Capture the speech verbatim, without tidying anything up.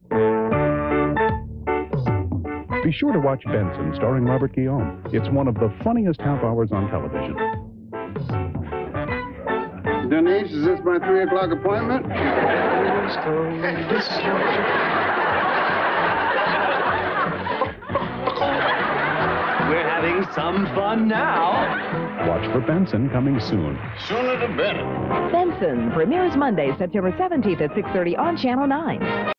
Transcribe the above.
Be sure to watch Benson, starring Robert Guillaume. It's one of the funniest half hours on television. Denise, is this my three o'clock appointment? We're having some fun now. Watch for Benson coming soon. Sooner the better. Benson premieres Monday, September seventeenth at six thirty on Channel nine.